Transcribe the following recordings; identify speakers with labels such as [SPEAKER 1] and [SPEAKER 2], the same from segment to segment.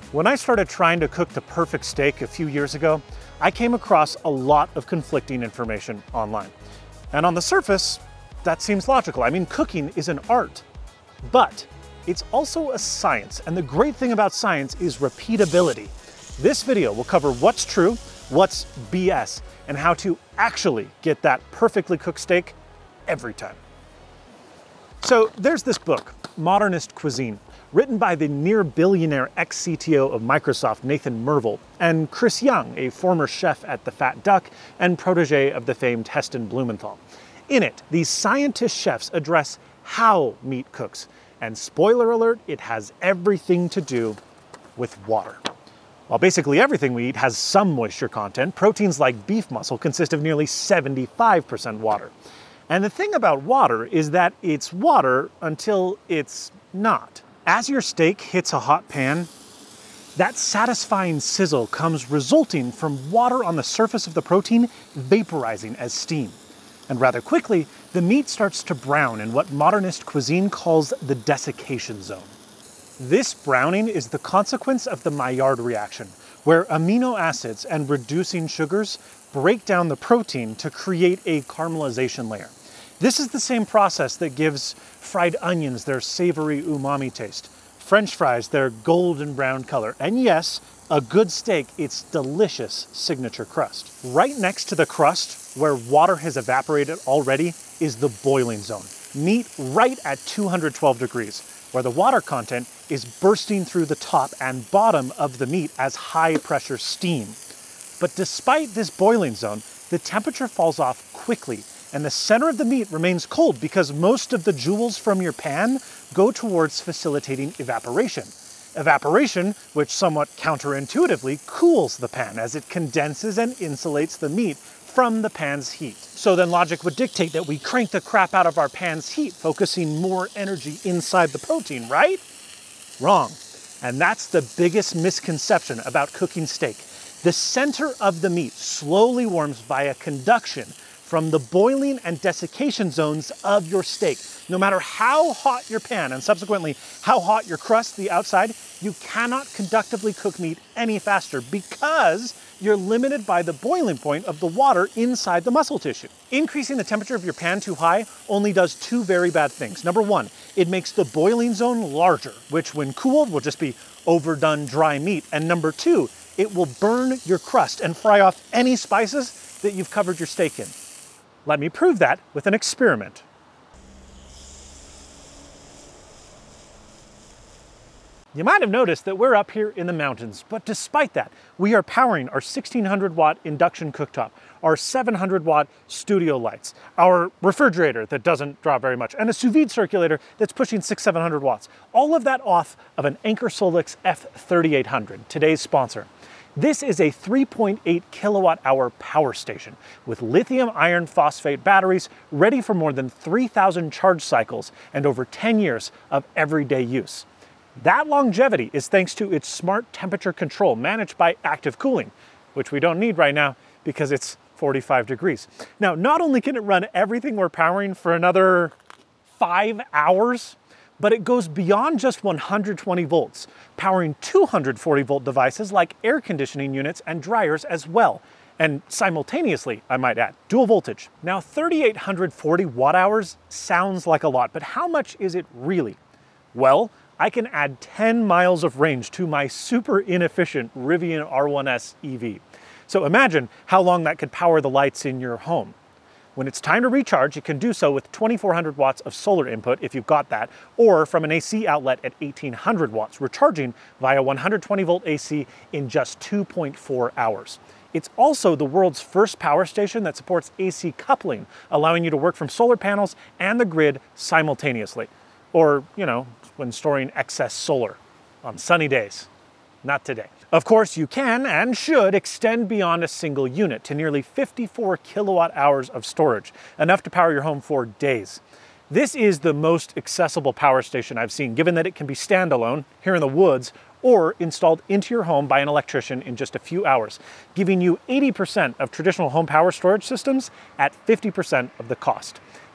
[SPEAKER 1] When I started trying to cook the perfect steak a few years ago, I came across a lot of conflicting information online. And on the surface, that seems logical. I mean, cooking is an art, but it's also a science. And the great thing about science is repeatability. This video will cover what's true, what's BS, and how to actually get that perfectly cooked steak every time. So there's this book, Modernist Cuisine, written by the near-billionaire ex-CTO of Microsoft, Nathan Merville, and Chris Young, a former chef at the Fat Duck and protege of the famed Heston Blumenthal. In it, these scientist chefs address how meat cooks, and spoiler alert, it has everything to do with water. While basically everything we eat has some moisture content, proteins like beef muscle consist of nearly 75% water. And the thing about water is that it's water until it's not. As your steak hits a hot pan, that satisfying sizzle comes resulting from water on the surface of the protein vaporizing as steam. And rather quickly, the meat starts to brown in what modernist cuisine calls the desiccation zone. This browning is the consequence of the Maillard reaction, where amino acids and reducing sugars break down the protein to create a caramelization layer. This is the same process that gives fried onions their savory umami taste, French fries their golden brown color, and yes, a good steak, its delicious signature crust. Right next to the crust, where water has evaporated already, is the boiling zone. Meat right at 212 degrees, where the water content is bursting through the top and bottom of the meat as high pressure steam. But despite this boiling zone, the temperature falls off quickly, and the center of the meat remains cold because most of the joules from your pan go towards facilitating evaporation. Evaporation, which somewhat counterintuitively cools the pan as it condenses and insulates the meat from the pan's heat. So then logic would dictate that we crank the crap out of our pan's heat, focusing more energy inside the protein, right? Wrong. And that's the biggest misconception about cooking steak. The center of the meat slowly warms via conduction from the boiling and desiccation zones of your steak. No matter how hot your pan and subsequently how hot your crust, the outside, you cannot conductively cook meat any faster because you're limited by the boiling point of the water inside the muscle tissue. Increasing the temperature of your pan too high only does two very bad things. Number one, it makes the boiling zone larger, which when cooled will just be overdone dry meat. And number two, it will burn your crust and fry off any spices that you've covered your steak in. Let me prove that with an experiment. You might have noticed that we're up here in the mountains, but despite that, we are powering our 1600 watt induction cooktop, our 700 watt studio lights, our refrigerator that doesn't draw very much, and a sous vide circulator that's pushing 600-700 watts. All of that off of an Anker SOLIX F3800, today's sponsor. This is a 3.8 kilowatt hour power station with lithium iron phosphate batteries ready for more than 3,000 charge cycles and over 10 years of everyday use. That longevity is thanks to its smart temperature control managed by active cooling, which we don't need right now because it's 45 degrees. Now, not only can it run everything we're powering for another 5 hours, but it goes beyond just 120 volts, powering 240 volt devices like air conditioning units and dryers as well. And simultaneously, I might add, dual voltage. Now, 3,840 watt hours sounds like a lot, but how much is it really? Well, I can add 10 miles of range to my super inefficient Rivian R1S EV. So imagine how long that could power the lights in your home. When it's time to recharge, you can do so with 2,400 watts of solar input if you've got that, or from an AC outlet at 1,800 watts, recharging via 120 volt AC in just 2.4 hours. It's also the world's first power station that supports AC coupling, allowing you to work from solar panels and the grid simultaneously. Or, you know, when storing excess solar on sunny days. Not today. Of course, you can and should extend beyond a single unit to nearly 54 kilowatt hours of storage, enough to power your home for days. This is the most accessible power station I've seen, given that it can be standalone here in the woods or installed into your home by an electrician in just a few hours, giving you 80% of traditional home power storage systems at 50% of the cost.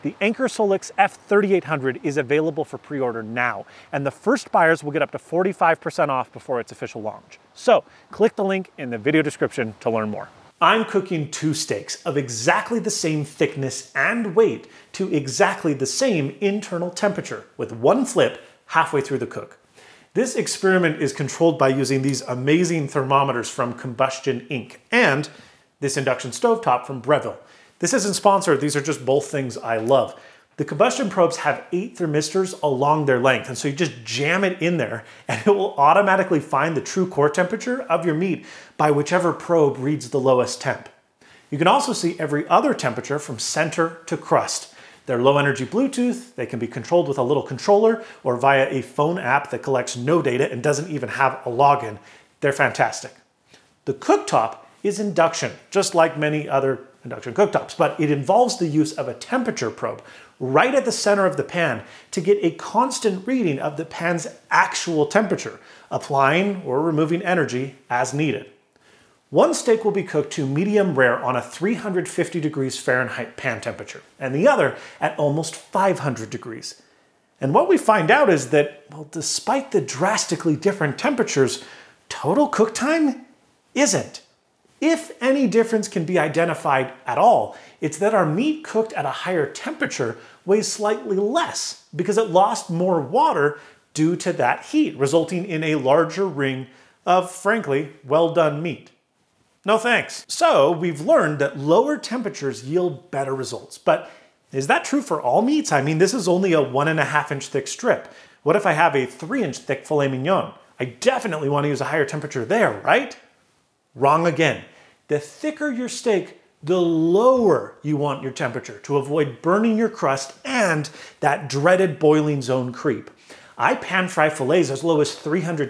[SPEAKER 1] The Anker SOLIX F3800 is available for pre-order now, and the first buyers will get up to 45% off before its official launch. So click the link in the video description to learn more. I'm cooking 2 steaks of exactly the same thickness and weight to exactly the same internal temperature with one flip halfway through the cook. This experiment is controlled by using these amazing thermometers from Combustion Inc. and this induction stovetop from Breville. This isn't sponsored, these are just both things I love. The combustion probes have 8 thermistors along their length, and so you just jam it in there and it will automatically find the true core temperature of your meat by whichever probe reads the lowest temp. You can also see every other temperature from center to crust. They're low energy Bluetooth, they can be controlled with a little controller or via a phone app that collects no data and doesn't even have a login. They're fantastic. The cooktop is induction, just like many other induction cooktops, but it involves the use of a temperature probe right at the center of the pan to get a constant reading of the pan's actual temperature, applying or removing energy as needed. One steak will be cooked to medium rare on a 350 degrees Fahrenheit pan temperature, and the other at almost 500 degrees. And what we find out is that, well, despite the drastically different temperatures, total cook time isn't. If any difference can be identified at all, it's that our meat cooked at a higher temperature weighs slightly less because it lost more water due to that heat, resulting in a larger ring of, frankly, well-done meat. No thanks. So we've learned that lower temperatures yield better results. But is that true for all meats? I mean, this is only a 1.5 inch thick strip. What if I have a 3 inch thick filet mignon? I definitely want to use a higher temperature there, right? Wrong again. The thicker your steak, the lower you want your temperature to avoid burning your crust and that dreaded boiling zone creep. I pan fry fillets as low as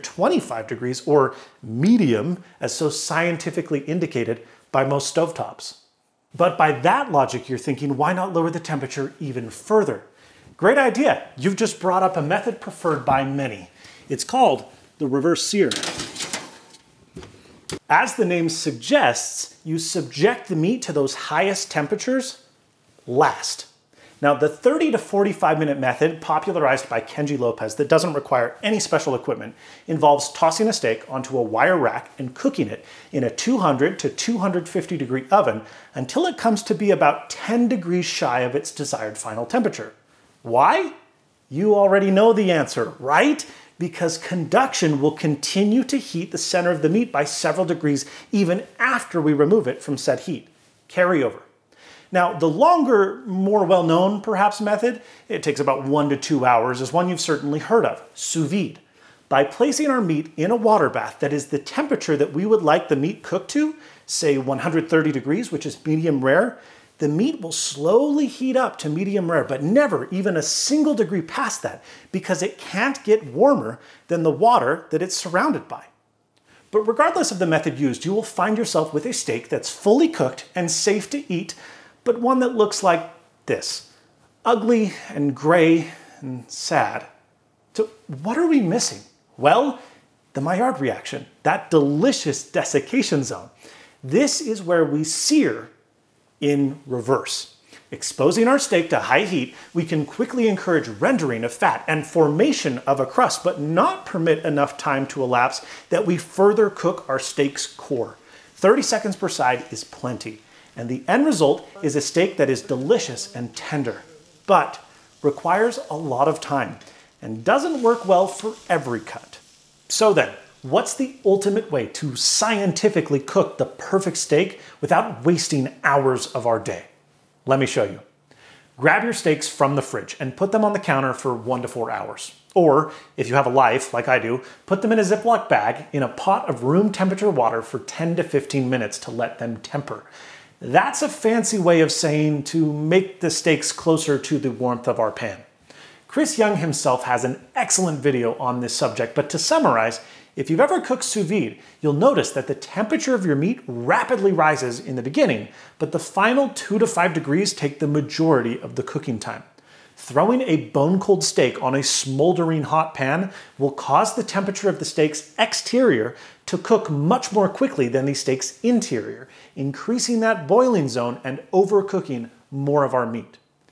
[SPEAKER 1] 325 degrees or medium, as so scientifically indicated by most stovetops. But by that logic, you're thinking, why not lower the temperature even further? Great idea. You've just brought up a method preferred by many. It's called the reverse sear. As the name suggests, you subject the meat to those highest temperatures last. Now, the 30 to 45 minute method, popularized by Kenji Lopez, that doesn't require any special equipment, involves tossing a steak onto a wire rack and cooking it in a 200 to 250 degree oven until it comes to be about 10 degrees shy of its desired final temperature. Why? You already know the answer, right? Because conduction will continue to heat the center of the meat by several degrees even after we remove it from said heat. Carryover. Now, the longer, more well-known, perhaps, method, it takes about 1 to 2 hours, is one you've certainly heard of, sous vide. By placing our meat in a water bath that is the temperature that we would like the meat cooked to, say 130 degrees, which is medium rare, the meat will slowly heat up to medium rare, but never even a single degree past that, because it can't get warmer than the water that it's surrounded by. But regardless of the method used, you will find yourself with a steak that's fully cooked and safe to eat, but one that looks like this. Ugly and gray and sad. So what are we missing? Well, the Maillard reaction, that delicious desiccation zone. This is where we sear in reverse. Exposing our steak to high heat, we can quickly encourage rendering of fat and formation of a crust, but not permit enough time to elapse that we further cook our steak's core. 30 seconds per side is plenty. And the end result is a steak that is delicious and tender, but requires a lot of time and doesn't work well for every cut. So then, what's the ultimate way to scientifically cook the perfect steak without wasting hours of our day? Let me show you. Grab your steaks from the fridge and put them on the counter for 1 to 4 hours. Or, if you have a life, like I do, put them in a Ziploc bag in a pot of room temperature water for 10 to 15 minutes to let them temper. That's a fancy way of saying to make the steaks closer to the warmth of our pan. Chris Young himself has an excellent video on this subject, but to summarize, if you've ever cooked sous vide, you'll notice that the temperature of your meat rapidly rises in the beginning, but the final 2 to 5 degrees take the majority of the cooking time. Throwing a bone-cold steak on a smoldering hot pan will cause the temperature of the steak's exterior to cook much more quickly than the steak's interior, increasing that boiling zone and overcooking more of our meat.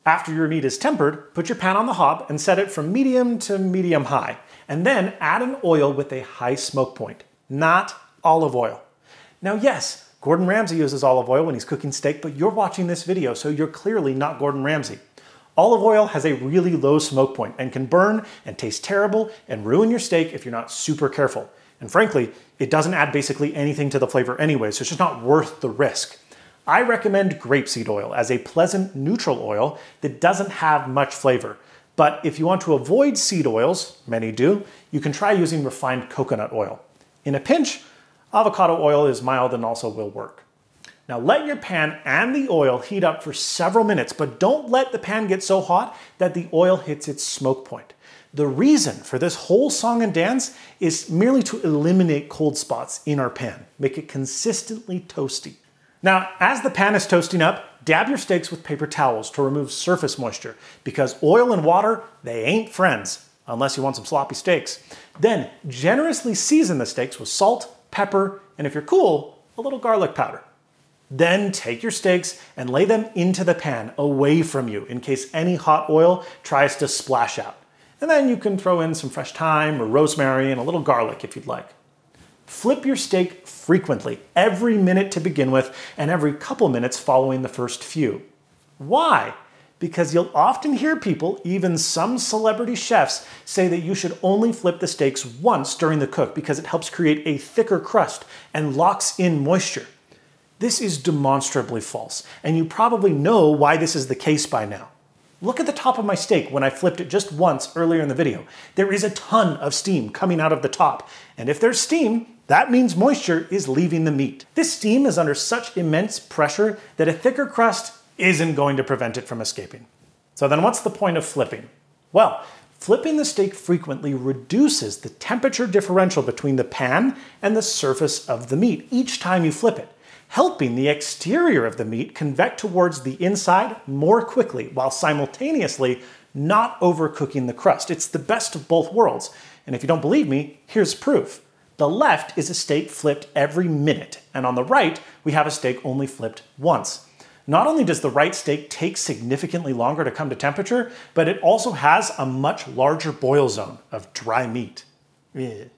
[SPEAKER 1] After your meat is tempered, put your pan on the hob and set it from medium to medium high, and then add an oil with a high smoke point, not olive oil. Now yes, Gordon Ramsay uses olive oil when he's cooking steak, but you're watching this video, so you're clearly not Gordon Ramsay. Olive oil has a really low smoke point and can burn and taste terrible and ruin your steak if you're not super careful. And frankly, it doesn't add basically anything to the flavor anyway, so it's just not worth the risk. I recommend grapeseed oil as a pleasant neutral oil that doesn't have much flavor. But if you want to avoid seed oils, many do, you can try using refined coconut oil. In a pinch, avocado oil is mild and also will work. Now let your pan and the oil heat up for several minutes, but don't let the pan get so hot that the oil hits its smoke point. The reason for this whole song and dance is merely to eliminate cold spots in our pan, make it consistently toasty. Now, as the pan is toasting up, dab your steaks with paper towels to remove surface moisture, because oil and water, they ain't friends, unless you want some sloppy steaks. Then generously season the steaks with salt, pepper, and if you're cool, a little garlic powder. Then take your steaks and lay them into the pan away from you in case any hot oil tries to splash out. And then you can throw in some fresh thyme or rosemary and a little garlic if you'd like. Flip your steak frequently, every minute to begin with, and every couple minutes following the first few. Why? Because you'll often hear people, even some celebrity chefs, say that you should only flip the steaks once during the cook because it helps create a thicker crust and locks in moisture. This is demonstrably false, and you probably know why this is the case by now. Look at the top of my steak when I flipped it just once earlier in the video. There is a ton of steam coming out of the top, and if there's steam, that means moisture is leaving the meat. This steam is under such immense pressure that a thicker crust isn't going to prevent it from escaping. So then what's the point of flipping? Well, flipping the steak frequently reduces the temperature differential between the pan and the surface of the meat each time you flip it, helping the exterior of the meat convect towards the inside more quickly while simultaneously not overcooking the crust. It's the best of both worlds. And if you don't believe me, here's proof. The left is a steak flipped every minute, and on the right, we have a steak only flipped once. Not only does the right steak take significantly longer to come to temperature, but it also has a much larger boil zone of dry meat. Ugh.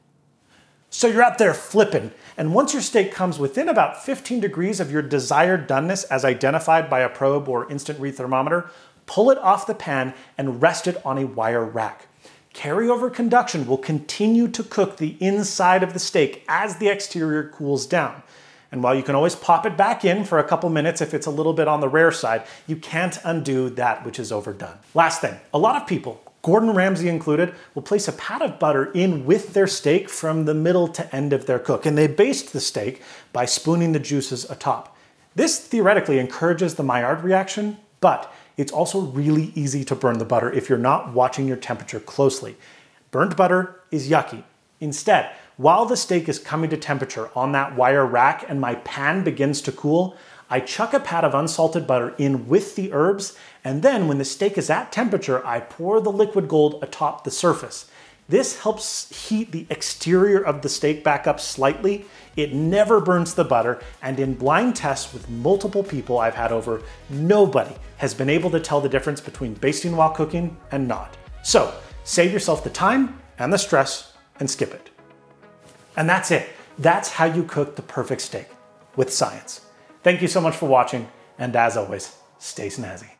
[SPEAKER 1] So you're out there flipping, and once your steak comes within about 15 degrees of your desired doneness as identified by a probe or instant read thermometer, pull it off the pan and rest it on a wire rack. Carryover conduction will continue to cook the inside of the steak as the exterior cools down. And while you can always pop it back in for a couple minutes if it's a little bit on the rare side, you can't undo that which is overdone. Last thing, a lot of people, Gordon Ramsay included, will place a pat of butter in with their steak from the middle to end of their cook, and they baste the steak by spooning the juices atop. This theoretically encourages the Maillard reaction, but it's also really easy to burn the butter if you're not watching your temperature closely. Burnt butter is yucky. Instead, while the steak is coming to temperature on that wire rack and my pan begins to cool, I chuck a pat of unsalted butter in with the herbs, and then when the steak is at temperature, I pour the liquid gold atop the surface. This helps heat the exterior of the steak back up slightly. It never burns the butter, and in blind tests with multiple people I've had over, nobody has been able to tell the difference between basting while cooking and not. So save yourself the time and the stress and skip it. And that's it. That's how you cook the perfect steak with science. Thank you so much for watching, and as always, stay snazzy.